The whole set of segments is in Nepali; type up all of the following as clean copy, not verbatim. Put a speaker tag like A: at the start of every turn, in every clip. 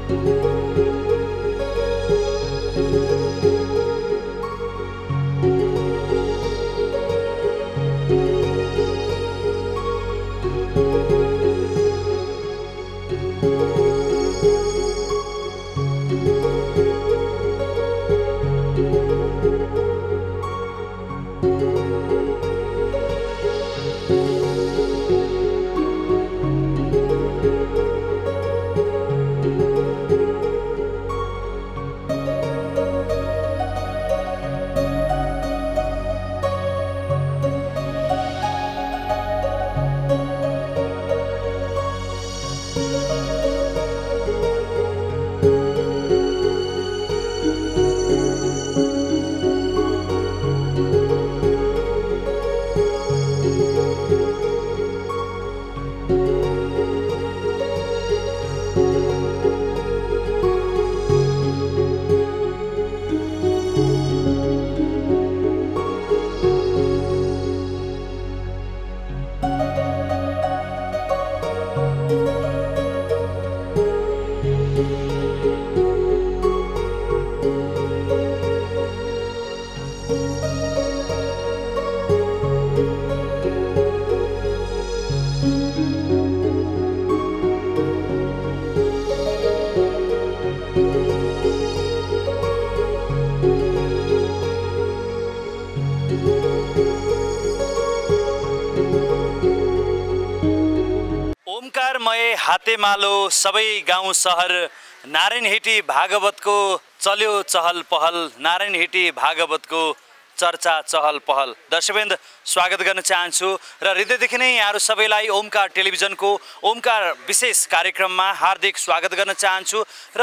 A: ओमकारमय हातेमालो सबै गाउँ सहर नारायणहिटी भागवतको चल्यो चहल पहल नारायणहिटी भागवतको चर्चा चहल पहल। दर्शकवृन्द स्वागत गर्न चाहन्छु र हृदयदेखि नै यहाँहरू सबैलाई ओमकार टेलिभिजनको ओमकार विशेष कार्यक्रममा हार्दिक स्वागत गर्न चाहन्छु र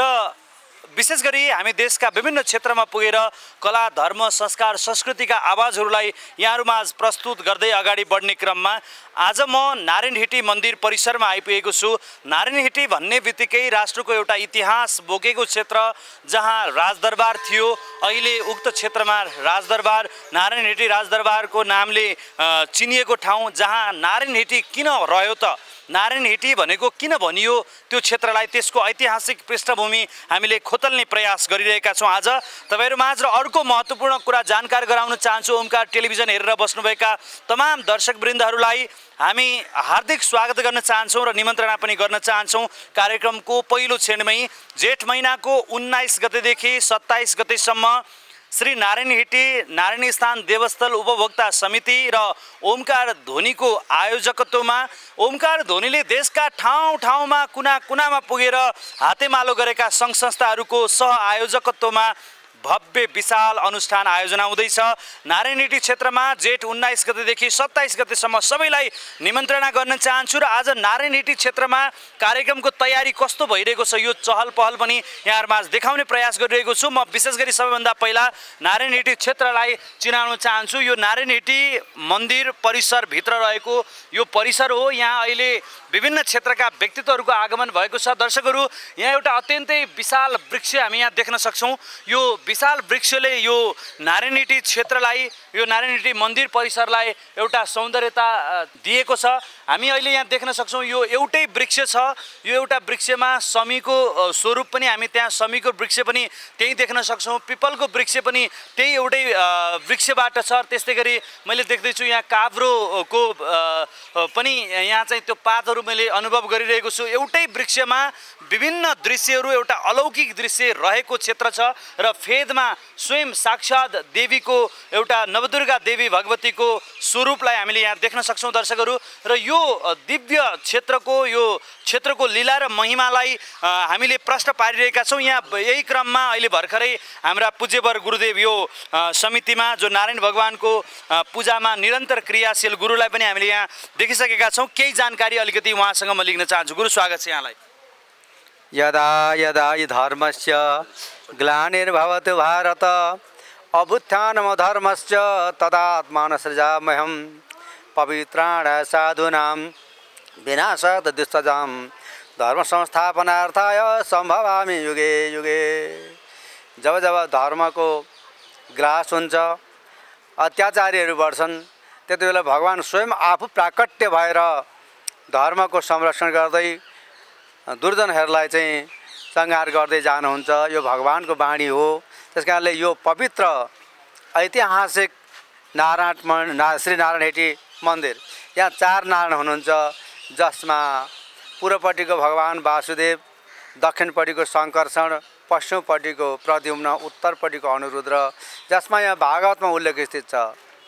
A: विशेष गरी हामी देशका विभिन्न क्षेत्रमा पुगेर कला धर्म संस्कार संस्कृतिका आवाजहरूलाई यहाँहरूमाझ प्रस्तुत गर्दै अगाडि बढ्ने क्रममा आज म नारायणहिटी मन्दिर परिसरमा आइपुगेको छु। नारायणहिटी भन्ने बित्तिकै राष्ट्रको एउटा इतिहास बोकेको क्षेत्र जहाँ राजदरबार थियो। अहिले उक्त क्षेत्रमा राजदरबार नारायणहिटी राजदरबारको नामले चिनिएको ठाउँ जहाँ नारायणहिटी किन रह्यो त नारायणहिटी भनेको किन भनियो त्यो क्षेत्रलाई त्यसको ऐतिहासिक पृष्ठभूमि हामीले खोतल्ने प्रयास गरिरहेका छौँ। आज तपाईहरुमाझ र अर्को महत्त्वपूर्ण कुरा जानकारी गराउन चाहन्छु। ओमकार टेलिभिजन हेरेर बस्नुभएका तमाम दर्शकवृन्दहरूलाई हामी हार्दिक स्वागत गर्न चाहन्छौँ र निमन्त्रणा पनि गर्न चाहन्छौँ। कार्यक्रमको पहिलो क्षणमै जेठ महिनाको 19 गतेदेखि 27 गतेसम्म श्री नारायणहिटी नारायणी स्थान देवस्थल उपभोक्ता समिति र ओमकार ध्वनिको आयोजकत्वमा ओमकार ध्वनिले देशका ठाउँ ठाउँमा कुना कुनामा पुगेर हातेमालो गरेका सङ्घ संस्थाहरूको सह आयोजकत्वमा भव्य विशाल अनुष्ठान आयोजना हुँदैछ। नारायणहिटी क्षेत्रमा जेठ 19 गतेदेखि 27 गतेसम्म सबैलाई निमन्त्रणा गर्न चाहन्छु र आज नारायणहिटी क्षेत्रमा कार्यक्रमको तयारी कस्तो भइरहेको छ यो चहल पहल पनि यहाँहरूमाझ देखाउने प्रयास गरिरहेको छु। म विशेष गरी सबैभन्दा पहिला नारायणहिटी क्षेत्रलाई चिनाउन चाहन्छु। यो नारायणहिटी मन्दिर परिसरभित्र रहेको यो परिसर हो। यहाँ अहिले विभिन्न क्षेत्रका व्यक्तित्वहरूको आगमन भएको छ। दर्शकहरू यहाँ एउटा अत्यन्तै विशाल वृक्ष हामी यहाँ देख्न सक्छौँ। यो विशाल वृक्षले यो नारायणहिटी क्षेत्रलाई यो नारायणहिटी मन्दिर परिसरलाई एउटा सौन्दर्यता दिएको छ। हामी अहिले यहाँ देख्न सक्छौँ यो एउटै वृक्ष छ। यो एउटा वृक्षमा शमीको स्वरूप पनि हामी त्यहाँ शमीको वृक्ष पनि त्यही देख्न सक्छौँ। पिपलको वृक्ष पनि त्यही एउटै वृक्षबाट छ। त्यस्तै गरी मैले देख्दैछु यहाँ काभ्रोको पनि यहाँ चाहिँ त्यो पातहरू मैले अनुभव गरिरहेको छु। एउटै वृक्षमा विभिन्न दृश्यहरू एउटा अलौकिक दृश्य रहेको क्षेत्र छ र फेदमा स्वयं साक्षात देवीको एउटा नवदुर्गा देवी भगवतीको स्वरूपलाई हामीले यहाँ देख्न सक्छौँ दर्शकहरू। र यो दिव्य क्षेत्रको लीला र महिमालाई हामीले प्रश्न पारिरहेका छौँ। यहाँ यही क्रममा अहिले भर्खरै हाम्रा पूज्यवर गुरुदेव यो समितिमा जो नारायण भगवानको पूजामा निरन्तर क्रियाशील गुरुलाई पनि हामीले यहाँ देखिसकेका छौँ। केही जानकारी अलिकति उहाँसँग म लिन चाहन्छु। गुरु स्वागत छ यहाँलाई।
B: यदा यदा हि धर्मस्य ग्लानिर्भवति भारत अभ्युत्थानमधर्मस्य तदात्मानं सृजाम्यहं पवित्राणां साधूनां विनाशात् दुष्टजां धर्म संस्थापनार्थाय सम्भवामि युगे युगे। जब जब धर्मको ग्रास हुन्छ अत्याचारीहरू बढ्छन् त्यति बेला भगवान् स्वयं आफू प्राकट्य भएर धर्मको संरक्षण गर्दै दुर्जनहरूलाई चाहिँ सङ्हार गर्दै जानुहुन्छ। यो भगवानको वाणी हो। त्यस कारणले यो पवित्र ऐतिहासिक श्री नारायण हेटी मन्दिर, यहाँ 4 नारायण हुनुहुन्छ, जसमा पूर्वपट्टिको भगवान वासुदेव, दक्षिणपट्टिको शङ्कर्षण, पश्चिमपट्टिको प्रद्युम्न, उत्तरपट्टिको अनिरुद्ध, जसमा यहाँ भागवतमा उल्लेख स्थित छ।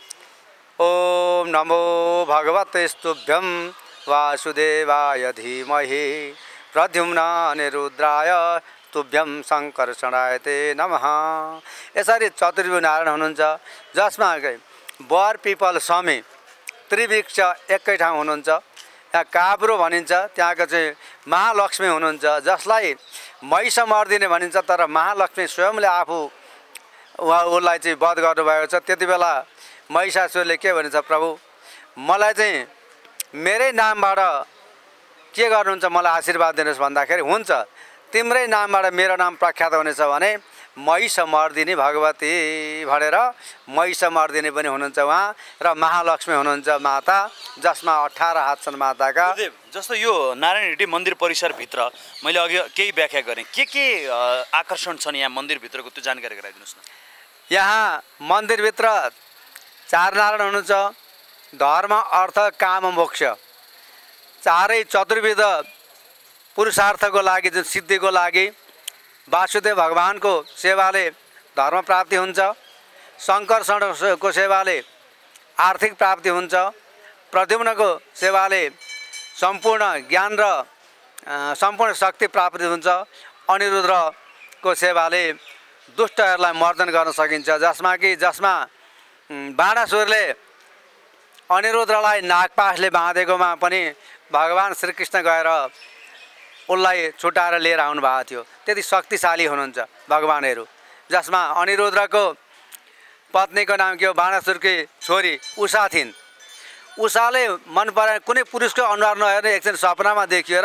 B: ओम नमो भगवते स्तुभ्यं वासुदेवाय धीमहि प्रद्युम्न अनिरुद्राय तुभ्यं शङ्कर्षणाय ते नमः। यसरी चतुर्भुज नारायण हुनुहुन्छ, जसमा बर पिपल समी त्रिवृक्ष एकै ठाउँ हुनुहुन्छ। यहाँ काब्रो भनिन्छ, त्यहाँको चाहिँ महालक्ष्मी हुनुहुन्छ, जसलाई महिषमर्दिनी भनिन्छ। तर महालक्ष्मी स्वयंले आफू उसलाई चाहिँ वध गर्नुभएको छ। त्यति बेला महिषासुरले के भनिन्छ, प्रभु मलाई चाहिँ मेरै नामबाट के गर्नुहुन्छ, मलाई आशीर्वाद दिनुहोस् भन्दाखेरि, हुन्छ तिम्रै नामबाट मेरो नाम प्रख्यात हुनेछ भने महिषमर्दिनी भगवती भनेर महिषमर्दिनी पनि हुनुहुन्छ उहाँ, र महालक्ष्मी हुनुहुन्छ माता, जसमा 18 हात छन् माताका।
A: जस्तो यो नारायण हेटी मन्दिर परिसरभित्र मैले अघि केही व्याख्या गरेँ, के आकर्षण छन् यहाँ मन्दिरभित्रको, त्यो जानकारी गराइदिनुहोस् न।
B: यहाँ मन्दिरभित्र 4 नारायण हुनुहुन्छ, धर्म अर्थ काम मोक्ष, चारै चतुर्विध पुरुषार्थको लागि, जुन सिद्धिको लागि वासुदेव भगवानको सेवाले धर्म प्राप्ति हुन्छ, शङ्कर्षणको सेवाले आर्थिक प्राप्ति हुन्छ, प्रद्युम्नको सेवाले सम्पूर्ण ज्ञान र सम्पूर्ण शक्ति प्राप्ति हुन्छ, अनिरुद्धको सेवाले दुष्टहरूलाई मर्दन गर्न सकिन्छ। जसमा बाणासुरले अनिरुद्धलाई नागपासले बाँधेकोमा पनि भगवान श्रीकृष्ण गएर उसलाई छुटाएर लिएर आउनु भएको थियो। त्यति शक्तिशाली हुनुहुन्छ भगवानहरू। जसमा अनिरुद्धको पत्नीको नाम के हो, बाणासुरकी छोरी उषा थिइन्। उषाले मन पराए कुनै पुरुषको अनुहार नहेर्ने एकछिन सपनामा देखियो र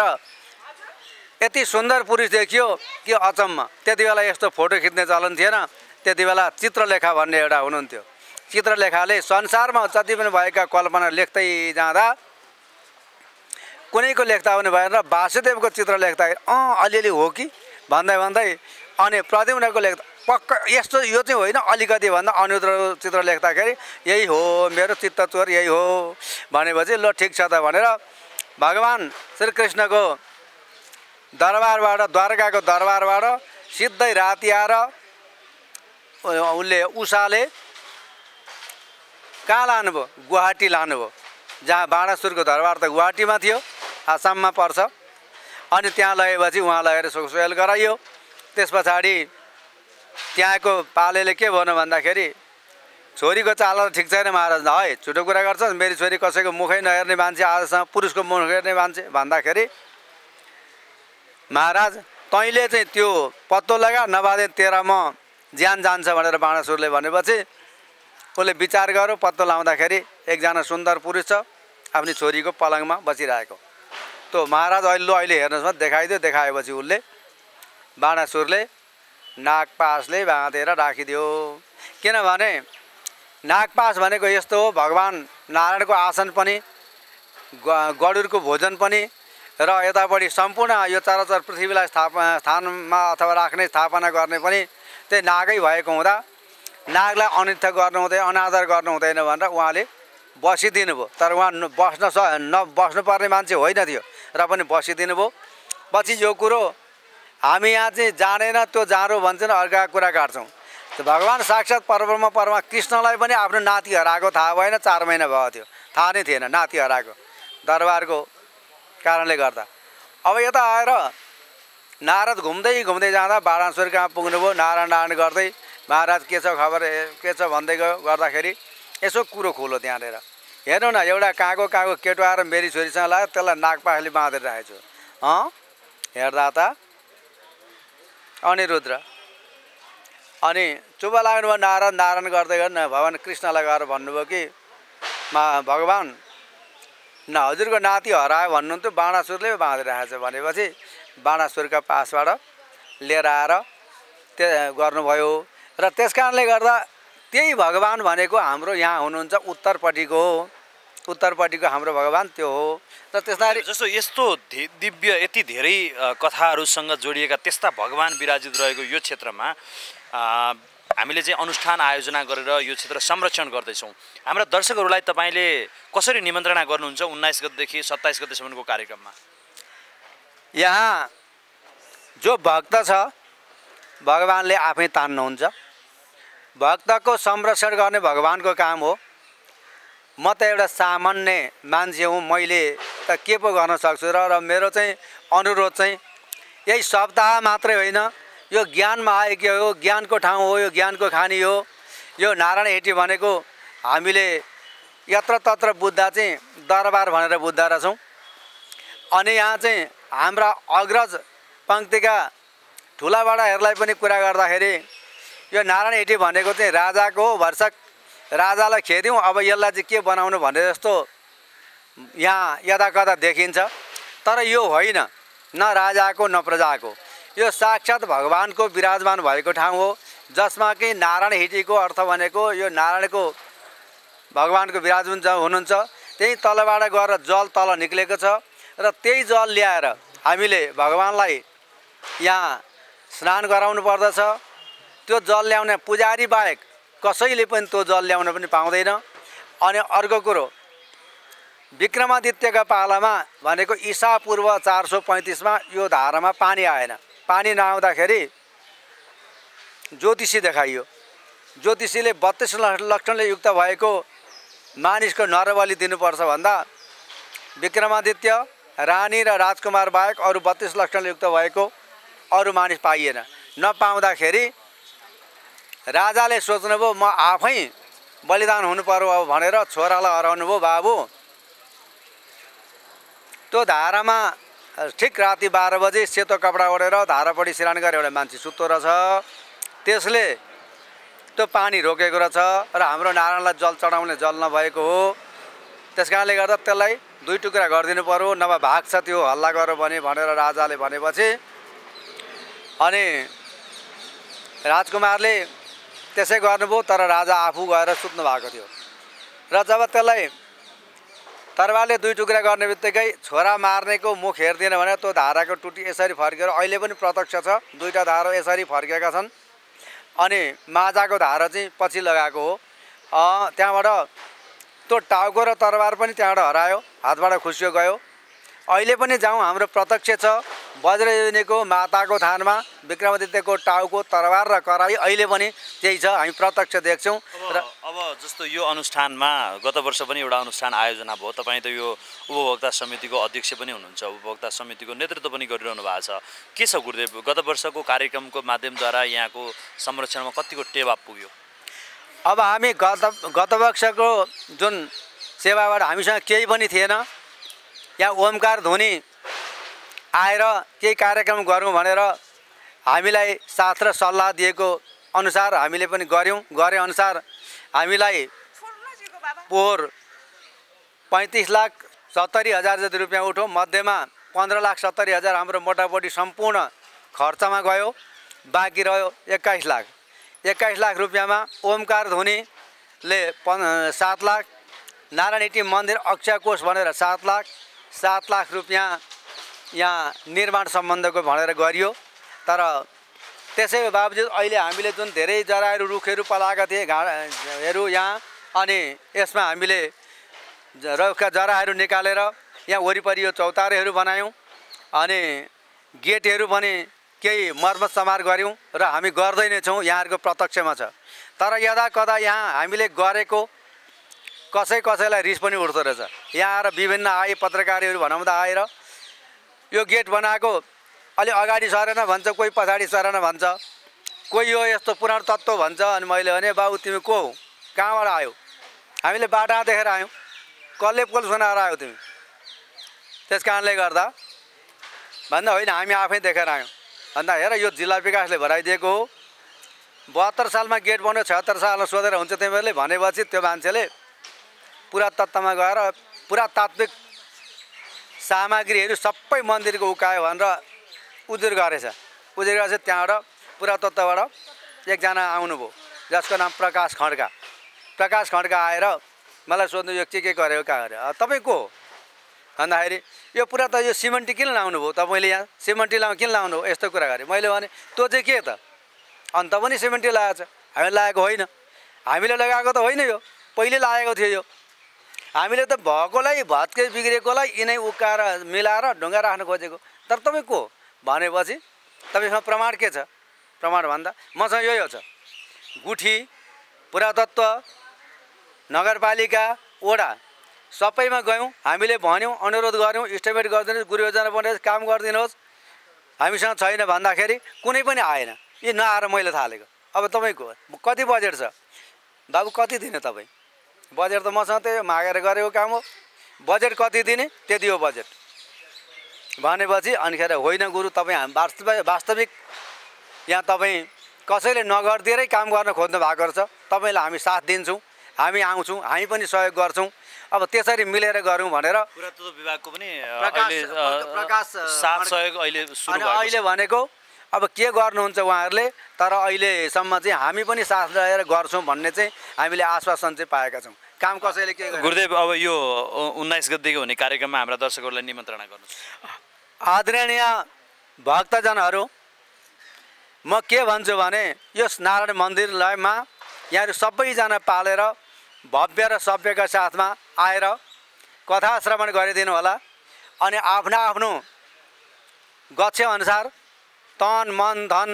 B: यति सुन्दर पुरुष देखियो कि अचम्म। त्यति बेला यस्तो फोटो खिच्ने चलन थिएन। त्यति बेला चित्रलेखा भन्ने एउटा हुनुहुन्थ्यो। चित्रलेखाले संसारमा जति पनि भएका कल्पना लेख्दै जाँदा कुनैको लेख्दा पनि भएन, र वासुदेवको चित्र लेख्दाखेरि अलिअलि हो कि भन्दै अनि प्रद्युम्नको लेख्दा पक्का यस्तो यो चाहिँ होइन अलिकति भन्दा अनिरुद्धको चित्र लेख्दाखेरि यही हो मेरो चित्तचोर, यही हो भनेपछि ल ठिक छ त भनेर भगवान श्रीकृष्णको दरबारबाट, द्वारकाको दरबारबाट सिधै राति आएर उसले उषाले कहाँ लानुभयो, गुवाहाटी लानुभयो। जहाँ बाणासुरको दरबार त गुवाहाटीमा थियो, आसाममा पर्छ। अनि त्यहाँ लगेपछि उहाँ लगेर सोल गराइयो। त्यस पछाडि त्यहाँको पालेले के भन्नु भन्दाखेरि, छोरीको चाल ठिक छैन महाराज, है छुटो कुरा गर्छ, मेरी छोरी कसैको मुखै नहेर्ने मान्छे, आजसम्म पुरुषको मुख हेर्ने मान्छे भन्दाखेरि, महाराज तैँले चाहिँ त्यो पत्तो लगा, नभए तेरा म ज्यान जान्छ भनेर बाणासुरले भनेपछि उसले विचार गर्यो। पत्तो लाउँदाखेरि एकजना सुन्दर पुरुष छ, आफ्नो छोरीको पलङमा बसिरहेको। त महाराज अहिले हेर्नुहोस्, देखाइदियो। देखाएपछि उसले बाणासुरले नागपासले बाँधेर राखिदियो। किनभने नागपास भनेको यस्तो हो, भगवान नारायणको आसन पनि, गरुडको भोजन पनि, र यतापट्टि सम्पूर्ण यो चराचर पृथ्वीलाई स्थानमा अथवा राख्ने स्थापना गर्ने पनि त्यही नागै भएको हुँदा नागलाई अनिष्ट गर्नु हुँदैन, अनादर गर्नु हुँदैन भनेर उहाँले बसिदिनु भयो। तर उहाँ बस्नुपर्ने मान्छे होइन थियो र पनि बसिदिनु भयो। पछि यो कुरो हामी यहाँ चाहिँ जानेन, त्यो जाँडो भन्छन्, अर्का कुरा काट्छौँ। भगवान साक्षात् परब्रह्म कृष्णलाई पनि आफ्नो नाति हराएको थाहा भएन, 4 महिना भएको थियो, थाहा नै थिएन नाति हराएको दरबारको कारणले गर्दा। अब यता आएर नारद घुम्दै जाँदा बाणासुर कहाँ पुग्नुभयो। नारायण गर्दै महाराज के छ खबर, के छ भन्दै गयो। गर्दाखेरि यसो कुरो खोलो त्यहाँनिर, हेर्नु न एउटा कागो केटो आएर मेरी छोरीसँग लाग्यो, त्यसलाई नागपासले बाँधेर राखेको छु। हेर्दा त अनिरुद्ध। अनि चुप लाग्नुभयो नारायण गर्दै गर्नु भगवान कृष्णलाई गएर भन्नुभयो कि भगवान न हजुरको नाति हरायो भन्नुहुन्थ्यो, बाणासुरले बाँधेर राखेको छ भनेपछि बाणासुरका पासबाट लिएर आएर त्यो गर्नुभयो। र त्यस कारणले गर्दा त्यही भगवान भनेको हाम्रो यहाँ हुनुहुन्छ उत्तरपट्टिको उत्तरपट्टिको हाम्रो भगवान् त्यो हो। र त्यसरी
A: जस्तो यस्तो दिव्य यति धेरै कथाहरूसँग जोडिएका त्यस्ता भगवान विराजित रहेको यो क्षेत्रमा हामीले चाहिँ अनुष्ठान आयोजना गरेर यो क्षेत्र संरक्षण गर्दैछौँ। हाम्रा दर्शकहरूलाई तपाईँले कसरी निमन्त्रणा गर्नुहुन्छ 19 गतेदेखि 27 गतेसम्मको कार्यक्रममा?
B: यहाँ जो भक्त छ भगवानले आफै तान्नुहुन्छ। भक्तको संरक्षण गर्ने भगवानको काम हो। म त एउटा सामान्य मान्छे हुँ, मैले त के पो गर्न सक्छु र मेरो चाहिँ अनुरोध चाहिँ यही सप्ताह मात्रै होइन, यो ज्ञानमा आएको हो, ज्ञानको ठाउँ हो, यो ज्ञानको खानी हो। यो नारायण हेटी भनेको हामीले यत्र तत्र बुझ्दा चाहिँ दरबार भनेर बुझ्दा रहेछौँ। अनि यहाँ चाहिँ हाम्रा अग्रज पङ्क्तिका ठुलाबडाहरूलाई पनि कुरा गर्दाखेरि यो नारायण हेटी भनेको चाहिँ राजाको हो, भरसक राजालाई खेद्यौँ, अब यसलाई चाहिँ के बनाउनु भने जस्तो यहाँ यदाकदा देखिन्छ। तर यो होइन, न राजाको न प्रजाको, यो साक्षात् भगवानको विराजमान भएको ठाउँ हो, जसमा कि नारायण हिटीको अर्थ भनेको यो नारायणको भगवानको विराजमान हुनुहुन्छ। त्यही तलबाट गएर जल तल निक्लेको छ र त्यही जल ल्याएर हामीले भगवानलाई यहाँ स्नान गराउनु पर्दछ। त्यो जल ल्याउने पुजारी बाहेक कसैले पनि त्यो जल ल्याउन पनि पाउँदैन। अनि अर्को कुरो, विक्रमादित्यका पालामा भनेको ईसापूर्व 435मा यो धारामा पानी आएन। पानी नआउँदाखेरि ज्योतिषी देखाइयो। ज्योतिषीले 32 लक्षणले युक्त भएको मानिसको नरबली दिनुपर्छ भन्दा विक्रमादित्य, रानी र राजकुमार बाहेक अरू 32 लक्षणले युक्त भएको अरू मानिस पाइएन। नपाउँदाखेरि राजाले सोच्नुभयो म आफै बलिदान हुनु पर्यो अब भनेर छोरालाई हराउनु भयो। बाबु, त्यो धारामा ठिक राति 12 बजे सेतो कपडा ओढेर धारापट्टि स्नान गरेर एउटा मान्छे सुत्तो रहेछ। त्यसले त्यो पानी रोकेको रहेछ र हाम्रो नारायणलाई जल चढाउने जल नभएको हो। त्यस कारणले गर्दा त्यसलाई 2 टुक्रा गरिदिनु पर्यो, नभए भाग्छ त्यो हल्ला गर भनेर राजाले भनेपछि अनि राजकुमारले त्यसै गर्नुभयो। तर राजा आफू गएर सुत्नु भएको थियो र जब त्यसलाई तरवारले 2 टुक्रा गर्ने बित्तिकै छोरा मार्नेको मुख हेर्दिन भने त्यो धाराको टुटी यसरी फर्केर अहिले पनि प्रत्यक्ष छ, 2टा धारा यसरी फर्केका छन्। अनि माजाको धारा चाहिँ पछि लगाएको हो। त्यहाँबाट त्यो टाउको र तरवार पनि त्यहाँबाट हरायो, हातबाट खुसियो गयो। अहिले पनि जाउँ, हाम्रो प्रत्यक्ष छ वज्रयोनिको माताको थानमा विक्रमादित्यको टाउको, तरवार र कराई अहिले पनि त्यही छ, हामी प्रत्यक्ष देख्छौँ। र
A: अब जस्तो यो अनुष्ठानमा गत वर्ष पनि एउटा अनुष्ठान आयोजना भयो। तपाईँ त यो उपभोक्ता समितिको अध्यक्ष पनि हुनुहुन्छ, उपभोक्ता समितिको नेतृत्व पनि गरिरहनु भएको छ। के छ गुरुदेव, गत वर्षको कार्यक्रमको माध्यमद्वारा यहाँको संरक्षणमा कतिको टेवा पुग्यो?
B: अब हामी गत वर्षको जुन सेवाबाट हामीसँग केही पनि थिएन। यहाँ ओमकार ध्वनि आएर केही कार्यक्रम गरौँ भनेर हामीलाई साथ र सल्लाह दिएको अनुसार हामीले पनि गऱ्यौँ। गरे अनुसार हामीलाई पोहोर 35,70,000 जति रुपियाँ उठ्यो। मध्येमा 15,70,000 हाम्रो मोटामोटी सम्पूर्ण खर्चमा गयो। बाँकी रह्यो 21 लाख। 21 लाख रुपियाँमा ओमकार ध्वनिले 7 लाख, नारायण हिटी मन्दिर अक्षय कोष भनेर 7 लाख, 7 लाख रुपियाँ यहाँ निर्माण सम्बन्धको भनेर गरियो। तर त्यसै बावजुद अहिले हामीले जुन धेरै जराहरू रुखहरू पलाएका थिए घाँहरू यहाँ, अनि यसमा हामीले रुखका जराहरू निकालेर यहाँ वरिपरि यो चौतारेहरू बनायौँ। अनि गेटहरू पनि केही मर्मत समार गऱ्यौँ र हामी गर्दै नै छौँ, यहाँहरूको प्रत्यक्षमा छ। तर यदा कदा यहाँ हामीले गरेको कसैलाई रिस पनि उठ्दो रहेछ। यहाँ आएर विभिन्न पत्रकारहरू भनाउँदा आएर यो गेट बनाएको अलि अगाडि सरेन भन्छ, कोही पछाडि सरेन भन्छ, कोही यो यस्तो पुरानो तत्त्व भन्छ। अनि मैले भने बाबु तिमी को हौ, कहाँबाट आयो? हामीले बाटा देखेर आयौँ, कसले पोल सुनाएर आयो तिमी? त्यस कारणले गर्दा भन्दा होइन, हामी आफै देखेर आयौँ। भन्दा हेर यो जिल्ला विकासले भराइदिएको हो। 72 सालमा गेट बन्यो, 76 सालमा सोधेर हुन्छ तिमीहरूले भनेपछि त्यो मान्छेले पुरातत्त्वमा गएर पुरातात्विक सामग्रीहरू सबै मन्दिरको उकायो भनेर उजुर गरेछ। त्यहाँबाट पुरातत्त्वबाट एकजना आउनुभयो जसको नाम प्रकाश खड्का। प्रकाश खड्का आएर मलाई सोध्नु यो के गर्यो कहाँ गर्यो तपाईँ को हो भन्दाखेरि यो पुरा त यो सिमेन्टी किन लाउनु भयो तपाईँले यहाँ सिमेन्टी किन लाउनु हो यस्तो कुरा गरेँ मैले भने त्यो चाहिँ के त अन्त पनि सिमेन्टी लगाएको छ हामीले लगाएको होइन हामीले लगाएको त होइन यो पहिले लागेको थियो यो हामीले त भएकोलाई भत्के बिग्रेकोलाई यिनै उक्काएर मिलाएर ढुङ्गा राख्न खोजेको तर तपाईँ को भनेपछि तपाईँसँग प्रमाण के छ प्रमाण भन्दा मसँग यो छ गुठी पुरातत्व नगरपालिका वडा सबैमा गयौँ हामीले भन्यौँ अनुरोध गऱ्यौँ इस्टिमेट गरिदिनुहोस् गुरुयोजना बनाइदिनुहोस् काम गरिदिनुहोस् हामीसँग छैन भन्दाखेरि कुनै पनि आएन यी नआएर मैले थालेको अब तपाईँको कति बजेट छ बाबु कति दिने तपाईँ बजेट त मसँग त्यही मागेर गरेको काम हो बजेट कति दिने त्यति हो बजेट भनेपछि अनिखेर होइन गुरु तपाईँ हामी वास्तविक यहाँ तपाईँ कसैले नगरिदिएरै काम गर्न खोज्नु भएको रहेछ तपाईँलाई हामी साथ दिन्छौँ हामी आउँछौँ हामी पनि सहयोग गर्छौँ अब त्यसरी मिलेर गरौँ भनेर
A: पुरातत्व विभागको पनि
B: प्रकाश
A: साथ सहयोग अहिले सुरु भएको छ।
B: अहिले भनेको अब के गर्नुहुन्छ उहाँहरूले तर अहिलेसम्म चाहिँ हामी पनि साथ रहेर गर्छौँ भन्ने चाहिँ हामीले आश्वासन चाहिँ पाएका छौँ काम कसैले के गर्छ।
A: गुरुदेव अब यो 19 गतेको हुने कार्यक्रममा हाम्रा दर्शकहरूलाई निमन्त्रणा गर्नुहोस्।
B: आदरणीय भक्तजनहरू म के भन्छु भने यो नारायण मन्दिरलाईमा यहाँहरू सबैजना पालेर भव्य र सभ्यका साथमा आएर कथा श्रवण गरिदिनु होला अनि आफ्नो आफ्नो गच्छेअनुसार तन मन धन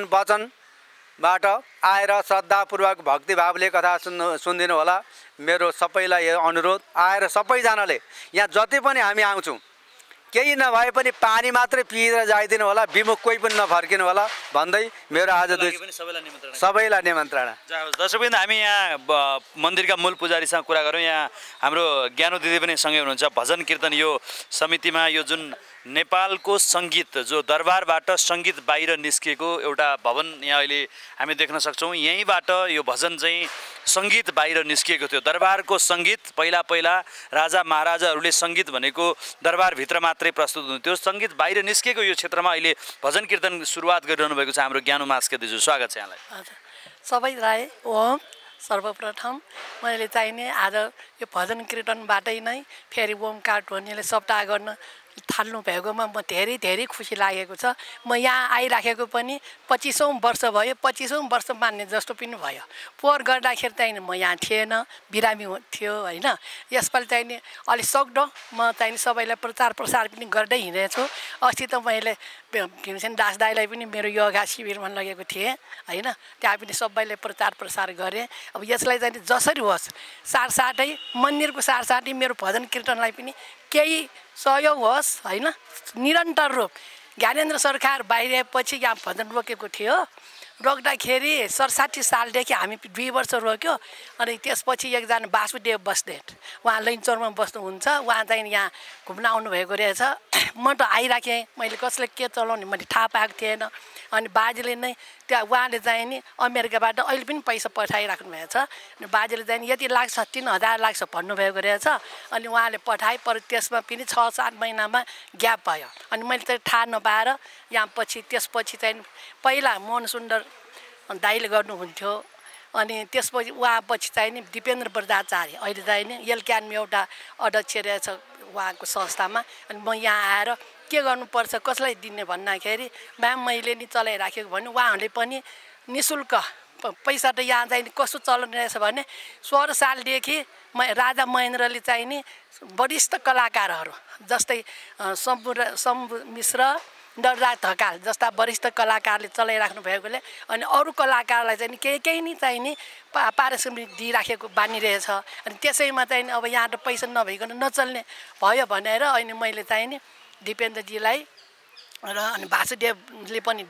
B: वचनबाट आएर श्रद्धापूर्वक भक्तिभावले कथा सुनिदिनु होला। मेरो सबैलाई यो अनुरोध आएर सबैजनाले यहाँ जति पनि हामी आउँछौँ केही नभए पनि पानी मात्रै पिएर जाइदिनु होला विमुख कोही पनि नफर्किनु होला भन्दै मेरो आज सबैलाई निमन्त्रणा।
A: दर्शकवृन्द हामी यहाँ मन्दिरका मूल पुजारीसँग कुरा गरौँ। यहाँ हाम्रो ज्ञानु दिदी पनि सँगै हुनुहुन्छ। भजन कीर्तन यो समितिमा यो जुन नेपालको सङ्गीत जो दरबारबाट सङ्गीत बाहिर निस्किएको एउटा भवन यहाँ अहिले हामी देख्न सक्छौँ। यहीँबाट यो भजन चाहिँ सङ्गीत बाहिर निस्किएको थियो। दरबारको सङ्गीत पहिला राजा महाराजाहरूले सङ्गीत भनेको दरबारभित्र मात्रै प्रस्तुत हुन्थ्यो। सङ्गीत बाहिर निस्किएको यो क्षेत्रमा अहिले भजन कीर्तन सुरुवात गरिरहनु भएको छ हाम्रो ज्ञानु मास्के दिजु। स्वागत छ यहाँलाई।
C: हजुर सबैलाई ओम। सर्वप्रथम मैले चाहिने आज यो भजन कीर्तनबाटै नै फेरि ओमकार ध्वनिले सप्ताह गर्न थाल्नु भएकोमा म धेरै खुसी लागेको छ। म यहाँ आइराखेको पनि 25औं वर्ष भयो। 25औं वर्ष मान्ने जस्तो पनि भयो। पोहोर गर्दाखेरि चाहिँ म यहाँ थिएन, बिरामी थियो होइन। यसपालि चाहिँ नि अलि सक्दो म चाहिँ सबैलाई प्रचार प्रसार पनि गर्दै हिँडेछु। अस्ति त मैले भीमसेन दास दाईलाई पनि मेरो योगा शिविरमा लगेको थिएँ होइन। त्यहाँ पनि सबैले प्रचार प्रसार गरेँ। अब यसलाई चाहिँ जसरी होस् साथसाथै मन्दिरको साथसाथै मेरो भजन कीर्तनलाई पनि केही सहयोग होस् होइन। निरन्तर रूप ज्ञानेन्द्र सरकार बाहिरिएपछि यहाँ भजन रोकेको थियो। रोक्दाखेरि 67 सालदेखि हामी 2 वर्ष रोक्यो। अनि त्यसपछि एकजना वासुदेव बस्नेत उहाँ लैनचौरमा बस्नुहुन्छ। उहाँ चाहिँ यहाँ घुम्न आउनुभएको रहेछ। म त आइराखेँ। मैले कसले के चलाउने मैले थाहा पाएको थिएन। अनि बाजेले नै त्यहाँ उहाँले चाहिँ नि अमेरिकाबाट अहिले पनि पैसा पठाइराख्नु भएको छ। अनि बाजेले चाहिँ यति लाग्छ 3000 लाग्छ भन्नुभएको रहेछ। अनि उहाँले पठाए पर त्यसमा पनि 6-7 महिनामा ग्याप भयो। अनि मैले चाहिँ थाहा नपाएर यहाँ त्यसपछि चाहिँ पहिला मोहन सुन्दर दाइले गर्नुहुन्थ्यो। अनि त्यसपछि उहाँपछि चाहिँ नि दिपेन्द्र बर्दाचार्य अहिले चाहिँ नि एलक्यानमा एउटा अध्यक्ष रहेछ उहाँको संस्थामा। अनि म यहाँ आएर के गर्नुपर्छ कसलाई दिने भन्दाखेरि म्याम मैले नि चलाइराखेको भने उहाँहरूले पनि निःशुल्क पैसा त यहाँ चाहिँ कस्तो चलन रहेछ भने 16 सालदेखि राजा महेन्द्रले चाहिँ नि वरिष्ठ कलाकारहरू जस्तै शम्भु मिश्र डरराज ढकाल जस्ता वरिष्ठ कलाकारले चलाइराख्नु भएकोले अनि अरू कलाकारलाई चाहिँ केही नि चाहिँ नि पारिश्रमिक दिइराखेको बानी रहेछ। अनि त्यसैमा चाहिँ अब यहाँ त पैसा नभइकन नचल्ने भयो भनेर अनि मैले चाहिँ नि दिपेन्द्रजीलाई र अनि वासुदेवले पनि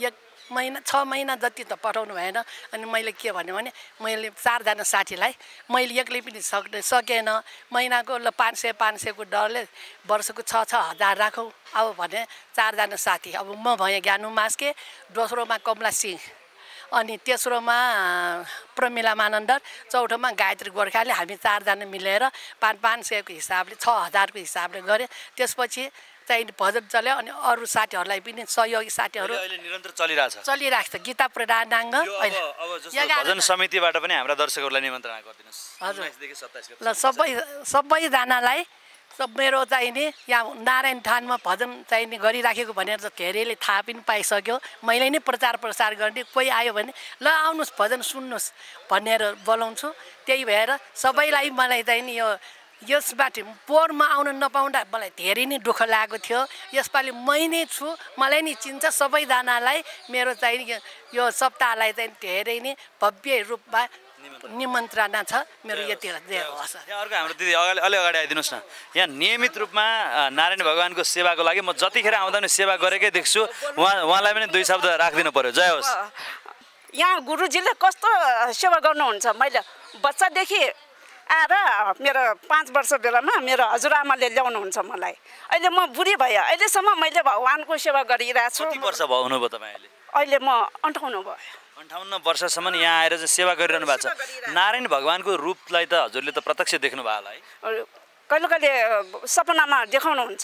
C: 6 महिना जति त पठाउनु भएन। अनि मैले के भने मैले 4 जना साथीलाई मैले एक्लै पनि सकेन। महिनाको ल 500 को डरले वर्षको 6-6 हजार राखौँ अब भने 4 जना साथी। अब म भएँ ज्ञानु मास्के, दोस्रोमा कमला सिंह, अनि तेस्रोमा प्रमिला मानन्दर, चौथोमा गायत्री गोर्खाले हामी 4 जना मिलेर 500 को हिसाबले 6000 को हिसाबले गरे। त्यसपछि चाहिँ भजन चल्यो अनि अरू साथीहरूलाई पनि सहयोगी साथीहरू
A: अहिले निरन्तर चलिरहेछ
C: चलिरहेको छ। गीता प्रधानाङ्ग
A: अब जस्तो भजन समितिबाट पनि हाम्रा दर्शकहरूलाई निमन्त्रणा गरिदिनुहोस्।
C: हजुर।
A: 19 देखि 27 गते।
C: ल सबैजनालाई मेरो चाहिँ नि यहाँ नारायण थानमा भजन चाहिँ नि गरिराखेको भनेर त धेरैले थाहा पनि पाइसक्यो। मैले नै प्रचार प्रसार गर्ने, कोही आयो भने ल आउनुहोस् भजन सुन्नुहोस् भनेर बोलाउँछु। त्यही भएर सबैलाई मलाई चाहिँ नि यसबाट पोहोरमा आउन नपाउँदा मलाई धेरै नै दुःख लागेको थियो। यसपालि मै नै छु, मलाई नै चिन्छ। सबैजनालाई मेरो चाहिँ यो सप्ताहलाई चाहिँ धेरै नै भव्य रूपमा निमन्त्रणा छ मेरो। यति होस्।
A: यहाँ अर्को हाम्रो दिदी अलि अगाडि आइदिनुहोस् न। यहाँ नियमित रूपमा नारायण भगवानको सेवाको लागि म जतिखेर आउँदा पनि सेवा गरेकै देख्छु। उहाँलाई पनि 2 शब्द राखिदिनु पर्यो। जय होस्।
D: यहाँ गुरुजीले कस्तो सेवा गर्नुहुन्छ। मैले बच्चादेखि आएर मेरो 5 वर्ष बेलामा मेरो हजुरआमाले ल्याउनुहुन्छ मलाई। अहिले म बुढी भयो, अहिलेसम्म मैले भगवानको सेवा गरिरहेको छु।
A: कति वर्ष भयो हुनुभयो तपाईँ अहिले?
D: अहिले म 58 भयो।
A: 58 वर्षसम्म यहाँ आएर चाहिँ सेवा गरिरहनु भएको छ। नारायण भगवानको रूपलाई त हजुरले त प्रत्यक्ष देख्नु भयो होला है?
D: कहिले कहिले सपनामा देखाउनुहुन्छ।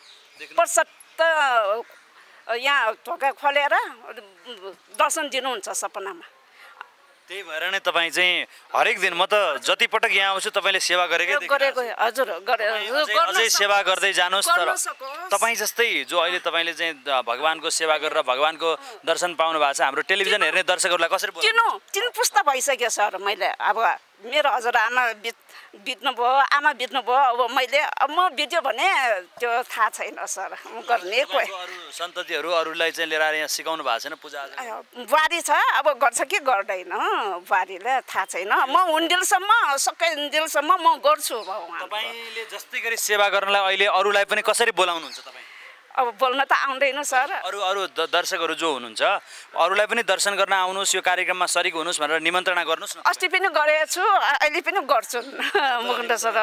D: प्रसक्त यहाँ ढोका खोलेर दर्शन दिनुहुन्छ सपनामा।
A: त्यही भएर नै तपाईँ चाहिँ हरेक दिन म त जति पटक यहाँ आउँछु तपाईँले सेवा गरेकै
D: गरेको हजुर
A: अझै सेवा गर्दै जानुहोस्। तर तपाईँ जस्तै जो अहिले तपाईँले चाहिँ भगवानको सेवा गरेर भगवानको दर्शन पाउनु भएको छ, हाम्रो टेलिभिजन हेर्ने दर्शकहरूलाई कसरी
D: तीन पुस्ता भइसक्यो सर। मैले अब मेरो हजुरआमा बित्नुभयो, आमा बित्नुभयो। अब म बित्यो भने त्यो थाहा छैन सर। म गर्ने कोही
A: अरू सन्ततिहरू अरूलाई चाहिँ लिएर यहाँ सिकाउनु भएको छैन पूजा?
D: बुहारी छ, अब गर्छ कि गर्दैन बुहारीलाई थाहा छैन। म हुन्जेलसम्म सकिन्जेलसम्म म गर्छु।
A: तपाईँले जस्तै गरी सेवा गर्नलाई अहिले अरूलाई पनि कसरी बोलाउनुहुन्छ तपाईँ?
D: अब बोल्न त आउँदैन सर।
A: अरू दर्शकहरू जो हुनुहुन्छ अरूलाई पनि दर्शन गर्न आउनुहोस्, यो कार्यक्रममा सरिक हुनुहोस् भनेर निमन्त्रणा गर्नुहोस् न।
D: अस्ति पनि गरेको छु, अहिले पनि गर्छु मुकुन्द सर।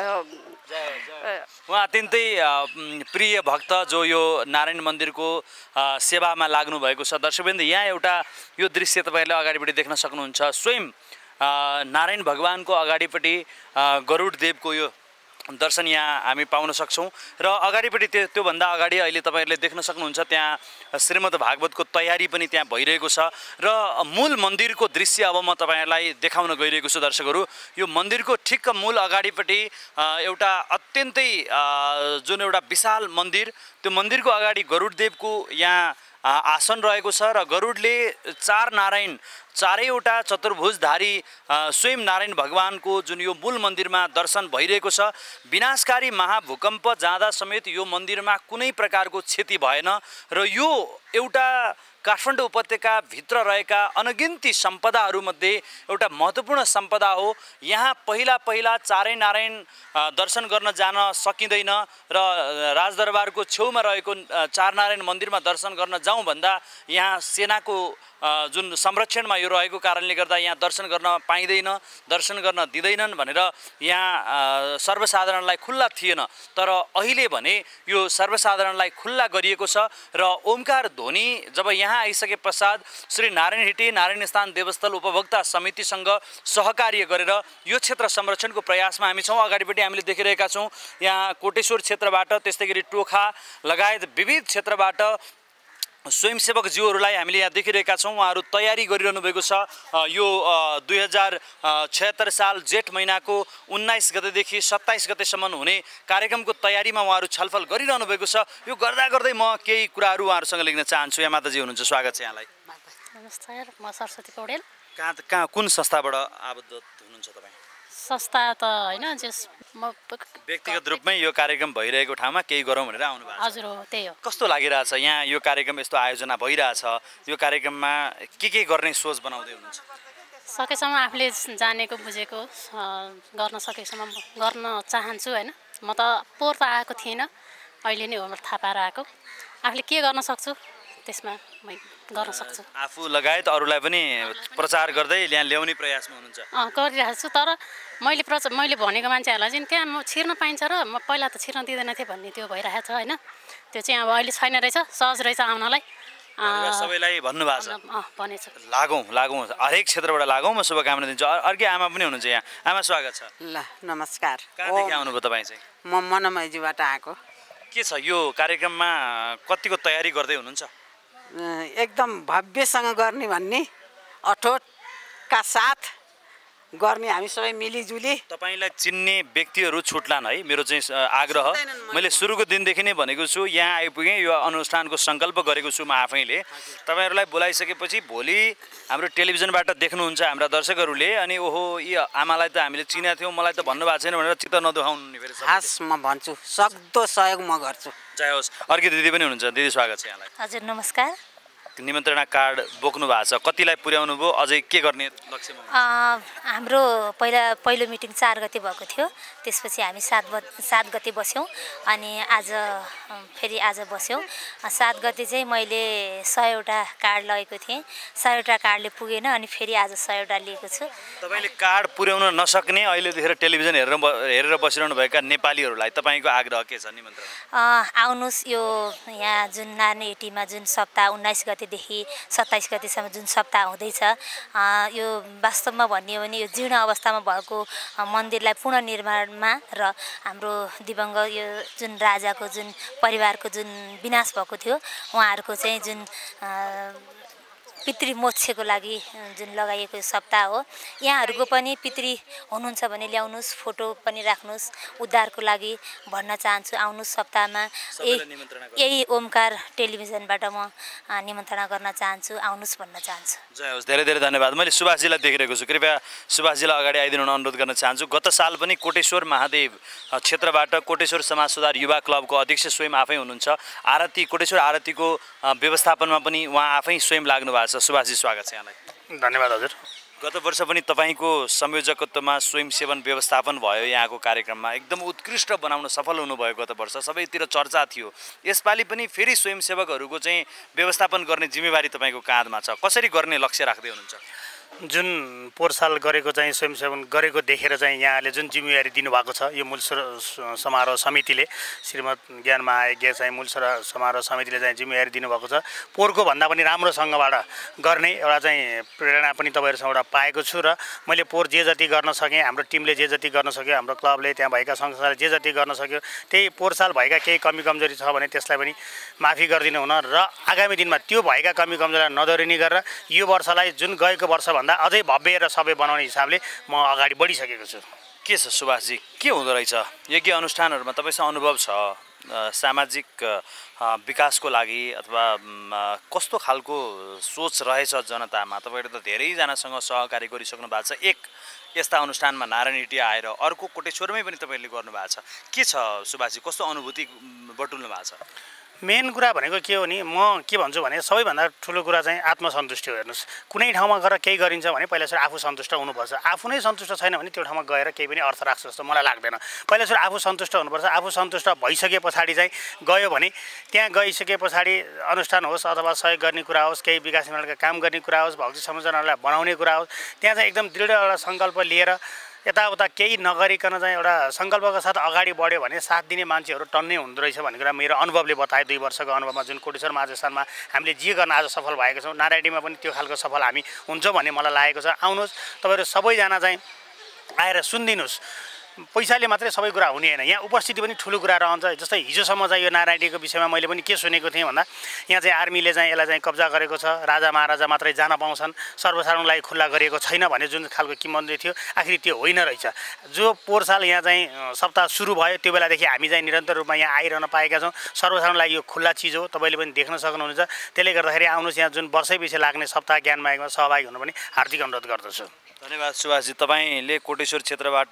A: उहाँ अत्यन्तै प्रिय भक्त जो यो नारायण मन्दिरको सेवामा लाग्नु भएको छ। दर्शकवृन्द, यहाँ एउटा यो दृश्य तपाईँहरूले अगाडिपट्टि देख्न सक्नुहुन्छ। स्वयं नारायण भगवानको अगाडिपट्टि गरुड देवको यो दर्शन यहाँ हामी पाउन सक्छौँ। र अगाडिपट्टि त्योभन्दा अगाडि अहिले तपाईँहरूले देख्न सक्नुहुन्छ त्यहाँ श्रीमद् भागवतको तयारी पनि त्यहाँ भइरहेको छ। र मूल मन्दिरको दृश्य अब म तपाईँहरूलाई देखाउन गइरहेको छु। दर्शकहरू, यो मन्दिरको ठिक्क मूल अगाडिपट्टि एउटा अत्यन्तै जुन एउटा विशाल मन्दिर, त्यो मन्दिरको अगाडि गरुडदेवको यहाँ आसन रहेको छ। र गरुडले 4 नारायण, चारैवटा चतुर्भुजधारी स्वयं नारायण भगवानको जुन यो मूल मन्दिरमा दर्शन भइरहेको छ। विनाशकारी महाभूकम्प जाँदा समेत यो मन्दिरमा कुनै प्रकारको क्षति भएन। र यो एउटा काठमाडौँ उपत्यकाभित्र रहेका अनगिन्ती सम्पदाहरूमध्ये एउटा महत्त्वपूर्ण सम्पदा हो। यहाँ पहिला चारै नारायण दर्शन गर्न जान सकिँदैन र राजदरबारको छेउमा रहेको 4 नारायण मन्दिरमा दर्शन गर्न जाउँ भन्दा यहाँ सेनाको जुन संरक्षणमा यो रहेको कारणले गर्दा यहाँ दर्शन गर्न पाइँदैन, दर्शन गर्न दिँदैनन् भनेर यहाँ सर्वसाधारणलाई खुल्ला थिएन। तर अहिले भने यो सर्वसाधारणलाई खुल्ला गरिएको छ। र ओमकार ध्वनि जब यहाँ आइसके पश्चात श्री नारायण हिटी नारायण स्थान देवस्थल उपभोक्ता समितिसँग सहकार्य गरेर यो क्षेत्र संरक्षणको प्रयासमा हामी छौँ। अगाडिपट्टि हामीले देखिरहेका छौँ यहाँ कोटेश्वर क्षेत्रबाट, त्यस्तै गरी टोखा लगायत विविध क्षेत्रबाट स्वयंसेवकज्यूहरूलाई हामीले यहाँ देखिरहेका छौँ। उहाँहरू तयारी गरिरहनु भएको छ। यो 2076 साल जेठ महिनाको 19 गतेदेखि 27 गतेसम्म हुने कार्यक्रमको तयारीमा उहाँहरू छलफल गरिरहनु भएको छ। यो गर्दा गर्दै म केही कुराहरू उहाँहरूसँग लेख्न चाहन्छु। यहाँ माताजी हुनुहुन्छ, स्वागत छ यहाँलाई।
E: नमस्कार, म सरस्वती पौडेल।
A: कहाँ कुन संस्थाबाट आबद्ध हुनुहुन्छ तपाईँ?
E: संस्था त होइन, जस म
A: व्यक्तिगत रूपमै यो कार्यक्रम भइरहेको ठाउँमा केही गरौँ भनेर आउनु भएको छ?
E: हजुर हो, त्यही हो।
A: कस्तो लागिरहेछ यहाँ यो कार्यक्रम यस्तो आयोजना भइरहेछ? यो कार्यक्रममा के गर्ने सोच बनाउँदै हुनुहुन्छ?
E: सकेसम्म आफूले जानेको बुझेको गर्न सकेसम्म गर्न चाहन्छु होइन। म त पोहोर त आएको थिइनँ, अहिले नै हो म थाहा पाएर आएको। आफूले के गर्न सक्छु त्यसमा म गर्न सक्छु।
A: आफू लगायत अरूलाई पनि प्रचार गर्दै यहाँ ल्याउने प्रयासमा हुनुहुन्छ?
E: गरिरहेको छु। तर मैले भनेको मान्छेहरूलाई चाहिँ त्यहाँ म छिर्न पाइन्छ र म पहिला त छिर्न दिँदैन थिएँ भन्ने त्यो भइरहेको छ होइन। त्यो चाहिँ अब अहिले छैन रहेछ, सहज रहेछ आउनलाई।
A: सबैलाई भन्नुभएको छ?
E: भनेछ।
A: लागौँ हरेक क्षेत्रबाट लागौँ। म शुभकामना दिन्छु। अर्कै आमा पनि हुनुहुन्छ यहाँ। आमा स्वागत छ।
F: ल नमस्कार।
A: कहाँदेखि आउनुभयो तपाईँ चाहिँ?
F: म मनमैजीबाट आएको।
A: के छ यो कार्यक्रममा कतिको तयारी गर्दै हुनुहुन्छ?
F: एकदम भव्यसँग गर्ने भन्ने अठोटका साथ गर्ने हामी सबै मिलिजुली।
A: तपाईलाई चिन्ने व्यक्तिहरू छुट्लान् है, मेरो चाहिँ आग्रह। मैले सुरुको दिनदेखि नै भनेको छु, यहाँ आइपुगेँ, यो अनुष्ठानको सङ्कल्प गरेको छु म आफैले। तपाईँहरूलाई बोलाइसकेपछि भोलि हाम्रो टेलिभिजनबाट देख्नुहुन्छ हाम्रा दर्शकहरूले, अनि ओहो यी आमालाई त हामीले चिनेको थियौँ, मलाई त भन्नुभएको छैन भनेर चित्त नदुखाउनु नि फेरि।
F: खास म भन्छु, सक्दो सहयोग म गर्छु।
A: जय होस्। अर्की दिदी पनि हुनुहुन्छ, दिदी स्वागत छ यहाँलाई।
E: हजुर नमस्कार।
A: निमन्त्रणा कार्ड बोक्नु भएको छ, कतिलाई पुर्याउनु भयो, अझै के गर्ने लक्ष्यमा?
E: हाम्रो पहिलो मिटिङ 4 गते भएको थियो, त्यसपछि हामी 7 गते बस्यौँ, अनि आज बस्यौँ। 7 गते चाहिँ मैले 100वटा कार्ड लगेको थिएँ, 100वटा कार्डले पुगेन, अनि फेरि आज 100वटा लिएको छु।
A: तपाईँले कार्ड पुर्याउन नसक्ने अहिलेदेखि टेलिभिजन हेरेर बसिरहनु भएका नेपालीहरूलाई तपाईँको आग्रह के छ निमन्त्रणा?
E: आउनुहोस्, यो यहाँ जुन नारायणहिटीमा जुन सप्ताह 19 गतेदेखि 27 गतेसम्म जुन सप्ताह हुँदैछ, यो वास्तवमा भन्यो भने यो जीर्ण अवस्थामा भएको मन्दिरलाई पुनर्निर्माणमा र हाम्रो दिवंगत यो जुन राजाको जुन परिवारको जुन विनाश भएको थियो उहाँहरूको चाहिँ जुन पितृ मोक्षको लागि जुन लगाइएको सप्ताह हो। यहाँहरूको पनि पितृ हुनुहुन्छ भने ल्याउनुहोस्, फोटो पनि राख्नुहोस्, उद्धारको लागि भन्न चाहन्छु। आउनुहोस् सप्ताहमा। यही ओमकार टेलिभिजनबाट म निमन्त्रणा गर्न चाहन्छु, आउनुहोस् भन्न चाहन्छु।
A: जय होस्, धेरै धेरै धन्यवाद। मैले सुभाषजीलाई देखिरहेको छु, कृपया सुभाषजीलाई अगाडि आइदिनु अनुरोध गर्न चाहन्छु। गत साल पनि कोटेश्वर महादेव क्षेत्रबाट कोटेश्वर समाज सुधार युवा क्लबको अध्यक्ष स्वयं आफै हुनुहुन्छ। कोटेश्वर आरतीको व्यवस्थापनमा पनि उहाँ आफै स्वयं लाग्नु भएको छ। सुभाषजी स्वागत छ यहाँलाई।
G: धन्यवाद हजुर।
A: गत वर्ष पनि तपाईँको संयोजकत्वमा स्वयंसेवन व्यवस्थापन भयो यहाँको कार्यक्रममा, एकदम उत्कृष्ट बनाउन सफल हुनुभयो गत वर्ष, सबैतिर चर्चा थियो। यसपालि पनि फेरि स्वयंसेवकहरूको चाहिँ व्यवस्थापन गर्ने जिम्मेवारी तपाईँको काँधमा छ, कसरी गर्ने लक्ष्य राख्दै हुनुहुन्छ?
G: जुन पोहोर साल गरेको चाहिँ स्वयंसेवन गरेको देखेर चाहिँ यहाँले जुन जिम्मेवारी दिनुभएको छ, यो मूल समारोह समितिले, श्रीमद् ज्ञानमा आज्ञा चाहिँ मूल समारोह समितिले चाहिँ जिम्मेवारी दिनुभएको छ। पोहोरको भन्दा पनि राम्रोसँगबाट गर्ने एउटा चाहिँ प्रेरणा पनि तपाईँहरूसँग एउटा पाएको छु, र मैले पोहोर जे जति गर्न सकेँ, हाम्रो टिमले जे जति गर्न सक्यो, हाम्रो क्लबले त्यहाँ भएका संस्थाले जे जति गर्न सक्यो, त्यही पोहोर साल भएका केही कमी कमजोरी छ भने त्यसलाई पनि माफी गरिदिनु हुन, र आगामी दिनमा त्यो भएका कमी कमजोरीलाई नदोहोरिने गरेर यो वर्षलाई जुन गएको वर्ष भन्दा अझै भव्य र सबै बनाउने हिसाबले म अगाडि बढिसकेको छु।
A: के छ सुभाषजी, के हुँदो रहेछ यज्ञ अनुष्ठानहरूमा तपाईँसँग अनुभव छ सामाजिक विकासको लागि, अथवा कस्तो खालको सोच रहेछ जनतामा? तपाईँहरू त धेरैजनासँग सहकारी गरिसक्नु भएको छ, एक यस्ता अनुष्ठानमा नारायणहिटी आएर अर्को कोटेश्वरमै पनि तपाईँले गर्नुभएको छ, के छ सुभाषजी, कस्तो अनुभूति बटुल्नु भएको छ?
G: मेन कुरा भनेको के हो नि, म के भन्छु भने सबैभन्दा ठुलो कुरा चाहिँ आत्मसन्तुष्टि हो। हेर्नुहोस्, कुनै ठाउँमा गएर केही गरिन्छ भने पहिला सुरु आफू सन्तुष्ट हुनुपर्छ। आफू नै सन्तुष्ट छैन भने त्यो ठाउँमा गएर केही पनि अर्थ राख्छ जस्तो मलाई लाग्दैन। पहिला सुरु आफू सन्तुष्ट हुनुपर्छ। आफू सन्तुष्ट भइसके पछाडि चाहिँ गयो भने त्यहाँ गइसके पछाडि अनुष्ठान होस् अथवा सहयोग गर्ने कुरा होस्, केही विकास निर्माणका काम गर्ने कुरा होस्, भक्ति संयोजनालाई बनाउने कुरा होस्, त्यहाँ चाहिँ एकदम दृढ एउटा सङ्कल्प लिएर यताउता केही नगरिकन चाहिँ एउटा सङ्कल्पका साथ अगाडि बढ्यो भने साथ दिने मान्छेहरू टन्नै हुँदो रहेछ भन्ने कुरा मेरो अनुभवले बताए। 2 वर्षको अनुभवमा जुन कोटेश्वर महास्थानमा हामीले जे गर्न आज सफल भएको छौँ, नारायणीमा पनि त्यो खालको सफल हामी हुन्छौँ भन्ने मलाई लागेको छ। आउनुहोस्, तपाईँहरू सबैजना चाहिँ आएर सुनिदिनुहोस्। पैसाले मात्रै सबै कुरा हुने होइन, यहाँ उपस्थिति पनि ठुलो कुरा रहन्छ। जस्तै हिजोसम्म चाहिँ यो नारायणीको विषयमा मैले पनि के सुनेको थिएँ भन्दा यहाँ चाहिँ आर्मीले चाहिँ यसलाई चाहिँ कब्जा गरेको छ, राजा महाराजा मात्रै जान पाउँछन्, सर्वसाधारणलाई खुल्ला गरिएको छैन भन्ने जुन खालको किम्वदन्ती थियो, आखिर त्यो होइन रहेछ। जो पोहोर साल यहाँ चाहिँ सप्ताह सुरु भयो त्यो बेलादेखि हामी चाहिँ निरन्तर रूपमा यहाँ आइरहन पाएका छौँ। सर्वसाधारणलाई यो खुल्ला चिज हो, तपाईँले पनि देख्न सक्नुहुनेछ। त्यसले गर्दाखेरि आउनुहोस्, यहाँ जुन वर्षै पछि लाग्ने सप्ताह ज्ञान मागमा सहभागी हुनु पनि हार्दिक अनुरोध गर्दछु।
A: धन्यवाद सुभाषजी। तपाईँले कोटेश्वर क्षेत्रबाट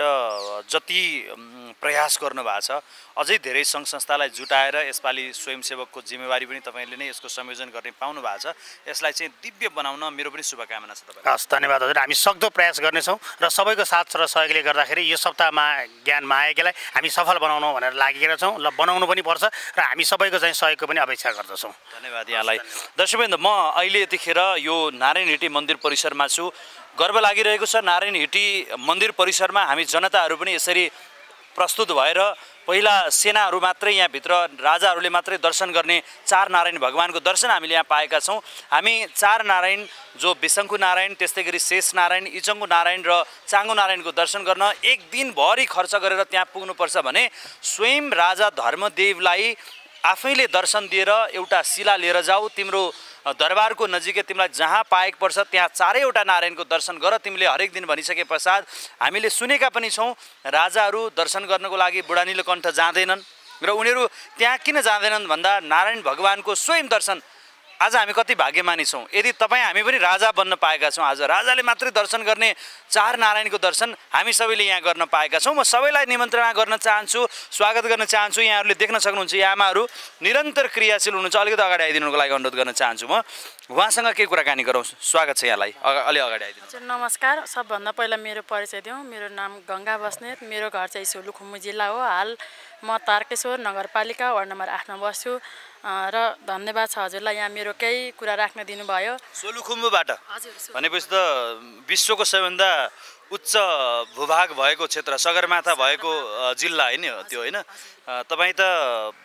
A: जति प्रयास गर्नुभएको छ, अझै धेरै सङ्घ संस्थालाई जुटाएर यसपालि स्वयंसेवकको जिम्मेवारी पनि तपाईँले नै यसको संयोजन गर्ने पाउनु भएको छ। यसलाई चाहिँ दिव्य बनाउन मेरो पनि शुभकामना छ तपाईँ।
G: हस्, धन्यवाद हजुर। हामी सक्दो प्रयास गर्नेछौँ र सबैको साथ र सहयोगले गर्दाखेरि यो सप्ताहमा ज्ञानमा आएकोलाई हामी सफल बनाउनु भनेर लागेका छौँ, र बनाउनु पनि पर्छ, र हामी सबैको चाहिँ सहयोगको पनि अपेक्षा गर्दछौँ।
A: धन्यवाद यहाँलाई। दर्शकवृन्द, म अहिले यतिखेर यो नारायणहिटी मन्दिर परिसरमा छु। गर्व लागिरहेको छ, नारायणहिटी मन्दिर परिसरमा हामी जनताहरू पनि यसरी प्रस्तुत भएर पहिला सेनाहरू मात्रै यहाँभित्र राजाहरूले मात्रै दर्शन गर्ने चार नारायण भगवानको दर्शन हामीले यहाँ पाएका छौँ। हामी चार नारायण जो विशङ्खु नारायण, त्यस्तै गरी शेष नारायण, इचङ्गु नारायण र चाङ्गु नारायणको दर्शन गर्न एक दिनभरि खर्च गरेर त्यहाँ पुग्नुपर्छ भने स्वयं राजा धर्मदेवलाई आफैले दर्शन दिएर एउटा शिला लिएर जाऊ, तिम्रो दरबारको नजिकै तिमीलाई जहाँ पाएको पर्छ त्यहाँ चारैवटा नारायणको दर्शन गर तिमीले हरेक दिन भनिसके पश्चात हामीले सुनेका पनि छौँ राजाहरू दर्शन गर्नको लागि बुढा नीलकण्ठ जाँदैनन् र उनीहरू त्यहाँ किन जाँदैनन् भन्दा नारायण भगवानको स्वयं दर्शन। आज हामी कति भाग्यमानी छौँ यदि तपाईँ हामी पनि राजा बन्न पाएका छौँ। आज राजाले मात्रै दर्शन गर्ने चार नारायणको दर्शन हामी सबैले यहाँ गर्न पाएका छौँ। म सबैलाई निमन्त्रणा गर्न चाहन्छु, स्वागत गर्न चाहन्छु। यहाँहरूले देख्न सक्नुहुन्छ यी आमाहरू निरन्तर क्रियाशील हुनुहुन्छ। अलिकति अगाडि आइदिनुको लागि अनुरोध गर्न चाहन्छु। म उहाँसँग केही कुराकानी गरौँ। स्वागत छ यहाँलाई, अलि अगाडि आइदिनु।
H: नमस्कार। सबभन्दा पहिला मेरो परिचय दिउँ। मेरो नाम गङ्गा बस्नेत, मेरो घर चाहिँ सोलुखुम्बु जिल्ला हो। हाल म तारकेश्वर नगरपालिका वार्ड नम्बर 8मा बस्छु र धन्यवाद छ हजुरलाई यहाँ मेरो केही कुरा राख्न दिनुभयो।
A: सोलुखुम्बुबाट भनेपछि त विश्वको सबैभन्दा उच्च भूभाग भएको क्षेत्र, सगरमाथा भएको जिल्ला होइन त्यो, होइन? तपाईँ त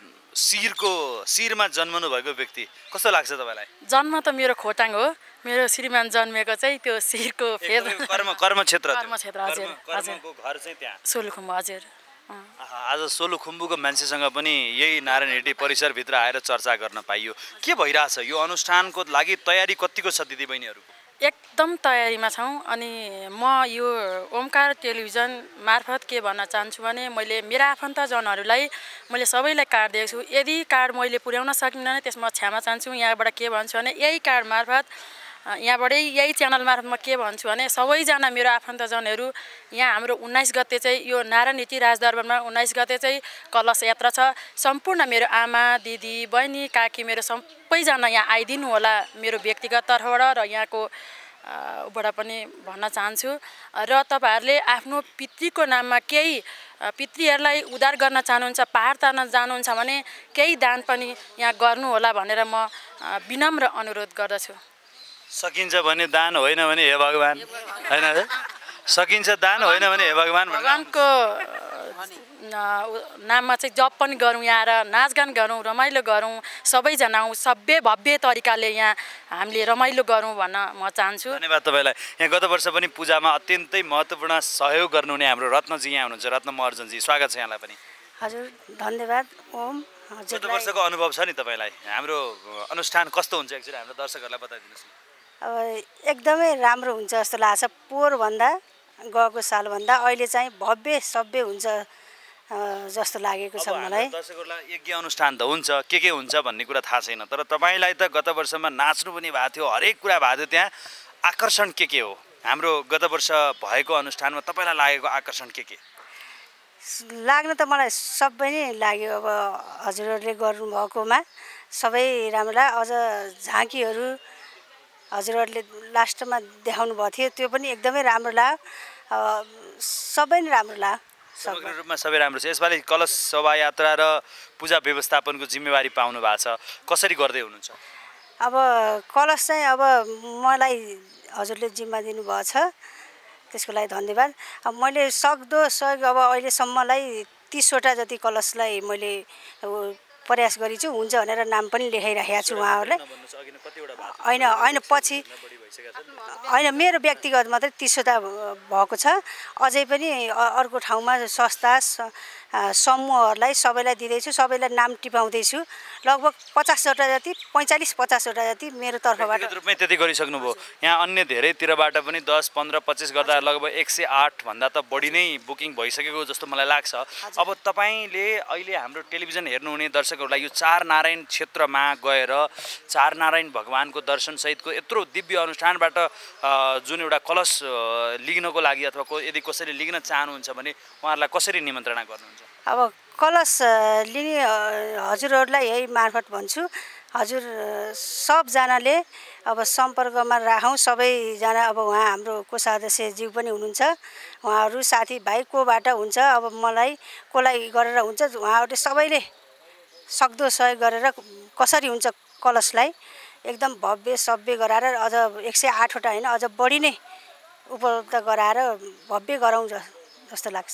A: शिरमा जन्मनु भएको व्यक्ति, कस्तो लाग्छ तपाईँलाई?
H: जन्म त मेरो खोटाङ हो। मेरो श्रीमान जन्मेको चाहिँ त्यो शिरको
A: कर्म क्षेत्र
H: हजुर।
A: कर्मको घर चाहिँ त्यहाँ
H: सोलुखुम्बु हजुर।
A: आज सोलुखुम्बुको मान्छेसँग पनि यही नारायणहिटी परिसरभित्र आएर चर्चा गर्न पाइयो। के भइरहेछ यो अनुष्ठानको लागि? तयारी कतिको छ दिदी बहिनीहरूको?
H: एकदम तयारीमा छौँ। अनि म यो ओमकार टेलिभिजन मार्फत के भन्न चाहन्छु भने मैले मेरा आफन्तजनहरूलाई मैले सबैलाई कार्ड दिएको छु। यदि कार्ड मैले पुर्याउन सकिनँ भने त्यसमा क्षमा चाहन्छु। यहाँबाट के भन्छु भने यही कार्ड मार्फत, यहाँबाटै यही च्यानल मार्फत म के भन्छु भने सबैजना मेरो आफन्तजनहरू यहाँ हाम्रो 19 गते चाहिँ यो नारायणहिटी राजदरबारमा 19 गते चाहिँ कलश यात्रा छ। सम्पूर्ण मेरो आमा, दिदी, बहिनी, काकी मेरो सबैजना यहाँ आइदिनु होला मेरो व्यक्तिगत तर्फबाट र यहाँको बाट पनि भन्न चाहन्छु। र तपाईँहरूले आफ्नो पितृको नाममा केही पितृहरूलाई उद्धार गर्न चाहनुहुन्छ, पहाड तार्न जानुहुन्छ भने केही दान पनि यहाँ गर्नु होला भनेर म विनम्र अनुरोध गर्दछु।
A: सकिन्छ भने दान, होइन भने हे भगवान, होइन? सकिन्छ दान, होइन भने हे भगवान।
H: भगवानको नाममा चाहिँ जप पनि गरौँ यहाँ र नाचगान गरौँ, रमाइलो गरौँ, सबैजना सभ्य भव्य तरिकाले यहाँ हामीले रमाइलो गरौँ भन्न म चाहन्छु।
A: धन्यवाद तपाईँलाई। यहाँ गत वर्ष पनि पूजामा अत्यन्तै महत्त्वपूर्ण सहयोग गर्नुहुने हाम्रो रत्नजी यहाँ हुनुहुन्छ, रत्न महर्जनजी, स्वागत छ यहाँलाई पनि।
I: हजुर धन्यवाद। ओम
A: गत वर्षको अनुभव छ नि तपाईँलाई? हाम्रो अनुष्ठान कस्तो हुन्छ एकचोटि हाम्रो दर्शकहरूलाई बताइदिनुहोस् न।
I: अब एकदमै राम्रो हुन्छ जस्तो लाग्छ। पोहोरभन्दा गएको सालभन्दा अहिले चाहिँ भव्य सभ्य हुन्छ जस्तो लागेको छ मलाई।
A: दर्शकहरूलाई यज्ञ अनुष्ठान त हुन्छ, के हुन्छ भन्ने कुरा थाहा छैन, तर तपाईँलाई त गत वर्षमा नाच्नु पनि भएको थियो, हरेक कुरा भएको थियो। त्यहाँ आकर्षण के हो? हाम्रो गत वर्ष भएको अनुष्ठानमा तपाईँलाई लागेको आकर्षण के?
I: लाग्न त मलाई सबै नै लाग्यो। अब हजुरहरूले गर्नुभएकोमा सबै राम्रो लाग्यो। अझ झाँकीहरू हजुरहरूले लास्टमा देखाउनु भएको थियो, त्यो पनि एकदमै राम्रो लाग्यो। सबै नै राम्रो लाग्यो।
A: समग्र रूपमा सबै राम्रो छ। यसपालि कलश शोभायात्रा र पूजा व्यवस्थापनको जिम्मेवारी पाउनु भएको छ, कसरी गर्दै हुनुहुन्छ?
I: अब कलश चाहिँ अब मलाई हजुरले जिम्मा दिनुभएको छ, त्यसको लागि धन्यवाद। अब मैले सक्दो सहयोग अब अहिलेसम्मलाई 30वटा जति कलशलाई मैले प्रयास गरेछु, हुन्छ भनेर नाम पनि लेखाइराखेको छु उहाँहरूलाई। होइन पछि होइन, मेरो व्यक्तिगत मात्रै 30वटा भएको छ। अझै पनि अर्को ठाउँमा संस्था समूहहरूलाई सबैलाई दिँदैछु, सबैलाई नाम टिपाउँदैछु। लगभग 50वटा जति, 45-50वटा जति मेरो तर्फबाट
A: रूपमै त्यति गरिसक्नुभयो। यहाँ अन्य धेरैतिरबाट पनि 10, 15, 25 गर्दा लगभग 108 भन्दा त बढी नै बुकिङ भइसकेको जस्तो मलाई लाग्छ। अब तपाईँले अहिले हाम्रो टेलिभिजन हेर्नुहुने दर्शकहरूलाई यो चार नारायण क्षेत्रमा गएर चार नारायण भगवानको दर्शनसहितको यत्रो दिव्य अनुष्ठानबाट जुन एउटा कलश लिग्नको लागि अथवा यदि कसैले लिग्न चाहनुहुन्छ भने उहाँहरूलाई कसरी निमन्त्रणा गर्नुहुन्छ?
I: अब कलश लिने हजुरहरूलाई यही मार्फत भन्छु, हजुर सबजनाले अब सम्पर्कमा राखौँ। सबैजना अब उहाँ हाम्रो कोषाध्यक्षज्यू पनि हुनुहुन्छ, उहाँहरू साथीभाइ कोबाट हुन्छ, अब मलाई कोलाई गरेर हुन्छ, उहाँहरूले सबैले सक्दो सहयोग गरेर कसरी हुन्छ कलशलाई एकदम भव्य सभ्य गराएर अझ 108वटा होइन अझ बढी नै उपलब्ध गराएर भव्य गराउँ जस्तो लाग्छ।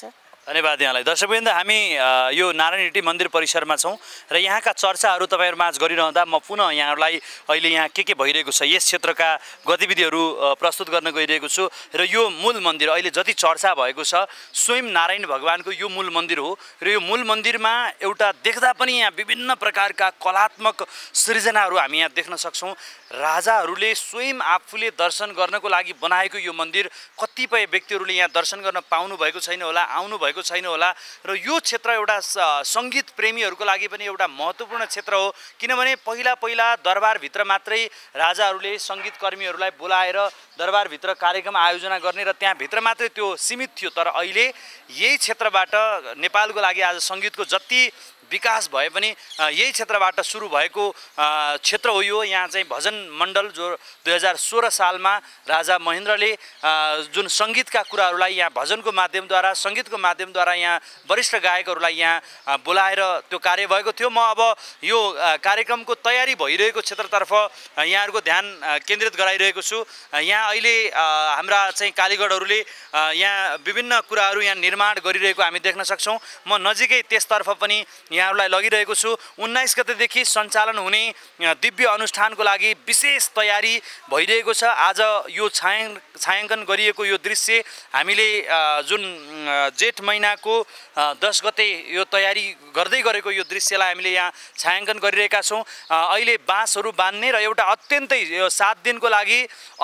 A: धन्यवाद यहाँलाई। दर्शकवृन्द, हामी यो नारायण हिटी मन्दिर परिसरमा छौँ र यहाँका चर्चाहरू तपाईँहरू माझ गरिरहँदा म पुनः यहाँहरूलाई अहिले यहाँ के भइरहेको छ यस क्षेत्रका गतिविधिहरू प्रस्तुत गर्न गइरहेको छु। र यो मूल मन्दिर अहिले जति चर्चा भएको छ स्वयं नारायण भगवानको यो मूल मन्दिर हो र यो मूल मन्दिरमा एउटा देख्दा पनि यहाँ विभिन्न प्रकारका कलात्मक सृजनाहरू हामी यहाँ देख्न सक्छौँ। राजाहरूले स्वयं आफूले दर्शन गर्नको लागि बनाएको यो मन्दिर कतिपय व्यक्तिहरूले यहाँ दर्शन गर्न पाउनु भएको छैन होला, आउनु भएको छैन होला। र यो क्षेत्र एउटा सङ्गीत प्रेमीहरूको लागि पनि एउटा महत्त्वपूर्ण क्षेत्र हो, किनभने पहिला दरबारभित्र मात्रै राजाहरूले सङ्गीत कर्मीहरूलाई बोलाएर दरबारभित्र कार्यक्रम आयोजना गर्ने र त्यहाँभित्र मात्रै त्यो सीमित थियो। तर अहिले यही क्षेत्रबाट नेपालको लागि आज सङ्गीतको जति विकास भए पनि यही क्षेत्रबाट सुरु भएको क्षेत्र हो यो। यहाँ चाहिँ भजन मण्डल जो 2016 सालमा राजा महेन्द्रले जुन सङ्गीतका कुराहरूलाई यहाँ भजनको माध्यमद्वारा सङ्गीतको माध्यमद्वारा यहाँ वरिष्ठ गायकहरूलाई यहाँ बोलाएर त्यो कार्य भएको थियो। म अब यो कार्यक्रमको तयारी भइरहेको क्षेत्रतर्फ यहाँहरूको ध्यान केन्द्रित गराइरहेको छु। यहाँ अहिले हाम्रा चाहिँ कालीगढहरूले यहाँ विभिन्न कुराहरू यहाँ निर्माण गरिरहेको हामी देख्न सक्छौँ। म नजिकै त्यसतर्फ पनि यहाँहरूलाई लगिरहेको छु। 19 गतेदेखि सञ्चालन हुने दिव्य अनुष्ठानको लागि विशेष तयारी भइरहेको छ। आज यो छायाङ्कन गरिएको यो दृश्य हामीले जुन जेठ महिनाको 10 गते यो तयारी गर्दै गरेको यो दृश्यलाई हामीले यहाँ छायाङ्कन गरिरहेका छौँ। अहिले बाँसहरू बान्ने र एउटा अत्यन्तै यो 7 दिनको लागि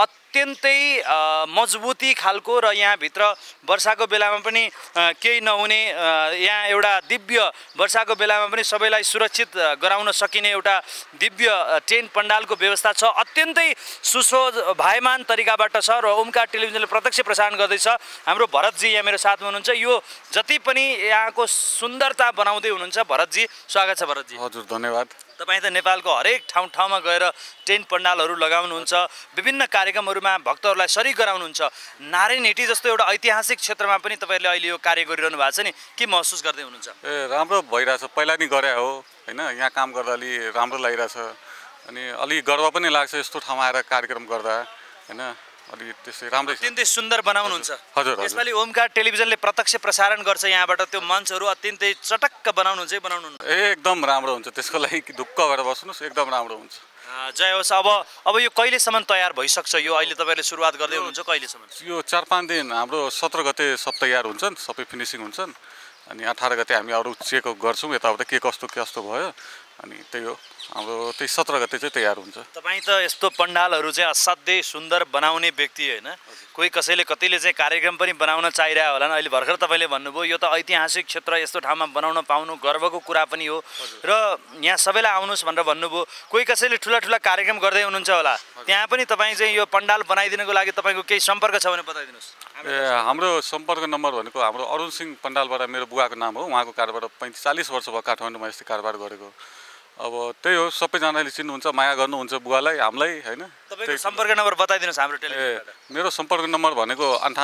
A: अत्यन्तै मजबुती खालको र यहाँभित्र वर्षाको बेलामा पनि केही नहुने यहाँ एउटा दिव्य वर्षाको बेलामा पनि सबैलाई सुरक्षित गराउन सकिने एउटा दिव्य टेन्ट पण्डालको व्यवस्था छ। अत्यन्तै सुशोभायमान तरिकाबाट छ र ओमकार टेलिभिजनले प्रत्यक्ष प्रसारण गर्दैछ। हाम्रो भरतजी यहाँ मेरो साथमा हुनुहुन्छ। यो जति पनि यहाँको सुन्दरता बनाउँदै हुनुहुन्छ भरतजी, स्वागत छ भरतजी।
J: हजुर धन्यवाद।
A: तपाईँ त नेपालको हरेक ठाउँमा गएर टेन्ट पण्डालहरू लगाउनुहुन्छ, विभिन्न कार्यक्रमहरूमा भक्तहरूलाई सरिक गराउनुहुन्छ। नारायण हिटी जस्तो एउटा ऐतिहासिक क्षेत्रमा पनि तपाईँहरूले अहिले यो कार्य गरिरहनु भएको छ नि, के महसुस गर्दै हुनुहुन्छ?
J: राम्रो भइरहेछ, पहिला नि गरे हो होइन, यहाँ काम गर्दा अलि राम्रो लागिरहेछ अनि अलि गर्व पनि लाग्छ यस्तो ठाउँमा आएर कार्यक्रम गर्दा होइन, अलि त्यसै राम्रै
A: अत्यन्तै सुन्दर बनाउनुहुन्छ।
J: हजुर।
A: यसपालि ओमकार टेलिभिजनले प्रत्यक्ष प्रसारण गर्छ यहाँबाट, त्यो मञ्चहरू अत्यन्तै चटक्क बनाउनुहुन्छ
J: एकदम राम्रो हुन्छ, त्यसको लागि ढुक्क भएर बस्नुहोस्, एकदम राम्रो हुन्छ।
A: जय होस्। अब यो कहिलेसम्म तयार भइसक्छ? यो अहिले तपाईँहरूले सुरुवात गर्दै हुनुहुन्छ, कहिलेसम्म?
J: यो 4-5 दिन, हाम्रो 17 गते सब तयार हुन्छन्, सबै फिनिसिङ हुन्छन् अनि 18 गते हामी अरू चेक गर्छौँ यताउता के कस्तो भयो अनि त्यही हो, हाम्रो त्यही 17 गते चाहिँ तयार हुन्छ।
A: तपाईँ त यस्तो पण्डालहरू चाहिँ असाध्यै सुन्दर बनाउने व्यक्ति होइन, कोही कतिले चाहिँ कार्यक्रम पनि बनाउन चाहिरहेको होला। अहिले भर्खर तपाईँले भन्नुभयो यो त ऐतिहासिक क्षेत्र, यस्तो ठाउँमा बनाउन पाउनु गर्वको कुरा पनि हो र यहाँ सबैलाई आउनुहोस् भनेर भन्नुभयो। कोही कसैले ठुला कार्यक्रम गर्दै हुनुहुन्छ होला, त्यहाँ पनि तपाईँ चाहिँ यो पण्डाल बनाइदिनको लागि तपाईँको केही सम्पर्क छ भने बताइदिनुहोस्।
J: हाम्रो सम्पर्क नम्बर भनेको हाम्रो अरुण सिंह पण्डालबाट मेरो बुवाको नाम हो, उहाँको कारोबार 35-40 वर्ष भयो काठमाडौँमा यस्तै कारोबार गरेको। अब त्यही हो, सबैजनाले चिन्नुहुन्छ, माया गर्नुहुन्छ बुवालाई हामीलाई होइन।
A: तपाईँको सम्पर्क नम्बर बताइदिनुहोस् हाम्रो टेलिभिजनबाट।
J: मेरो सम्पर्क नम्बर भनेको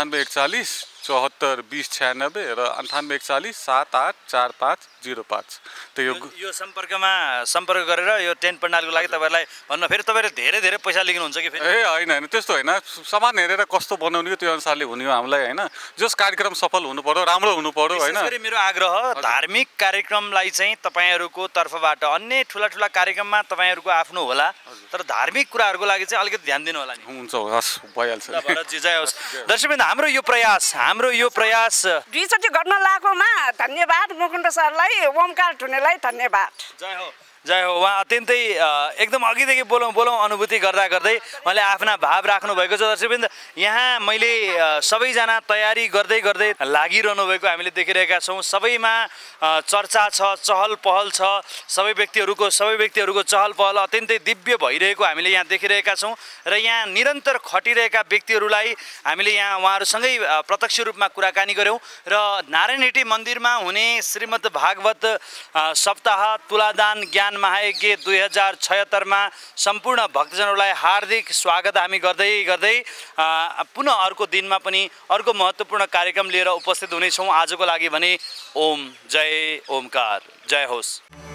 J: 9841 74 20 96 र 9841 784505।
A: यो सम्पर्क गरेर यो टेन्ट पण्डालको लागि तपाईँहरूलाई भन्नु। फेरि तपाईँले धेरै पैसा लिनुहुन्छ कि?
J: होइन त्यस्तो होइन, सामान हेरेर कस्तो बनाउने हो त्यो अनुसारले हुने हो हामीलाई होइन। जस कार्यक्रम सफल हुनु पर्यो, राम्रो हुनु पर्यो होइन।
A: मेरो आग्रह धार्मिक कार्यक्रमलाई चाहिँ तपाईँहरूको तर्फबाट अन्य ठुला कार्यक्रममा तपाईँहरूको आफ्नो होला, तर धार्मिक कुराहरूको लागि चाहिँ अलिकति ध्यान दिनु होला नि।
J: हुन्छ, हस् भइहाल्छ।
A: भरतजी जय होस्। दर्शकवृन्द, हाम्रो यो प्रयास
D: दुईचोटि गर्न लागेकोमा धन्यवाद मुकुन्द सरलाई, ओमकार ढुनेलाई धन्यवाद।
A: जय हो। उहाँ अत्यन्तै एकदम अघिदेखि बोलौँ अनुभूति गर्दै मैले आफ्ना भाव राख्नु भएको छ। दर्शकवृन्द, यहाँ मैले सबैजना तयारी गर्दै लागिरहनु भएको हामीले देखिरहेका छौँ। सबैमा चर्चा छ, चहल पहल छ, सबै व्यक्तिहरूको चहल पहल अत्यन्तै दिव्य भइरहेको हामीले यहाँ देखिरहेका छौँ र यहाँ निरन्तर खटिरहेका व्यक्तिहरूलाई हामीले यहाँ उहाँहरूसँगै प्रत्यक्ष रूपमा कुराकानी गऱ्यौँ र नारायण हिटी मन्दिरमा हुने श्रीमद् भागवत सप्ताह तुलादान ज्ञान महायज्ञ 2076 मा सम्पूर्ण भक्तजनहरूलाई हार्दिक स्वागत हामी गर्दै पुनः अर्को दिनमा पनि अर्को महत्त्वपूर्ण कार्यक्रम लिएर उपस्थित हुनेछौँ। आजको लागि भने ओम जय ओमकार, जय होस्।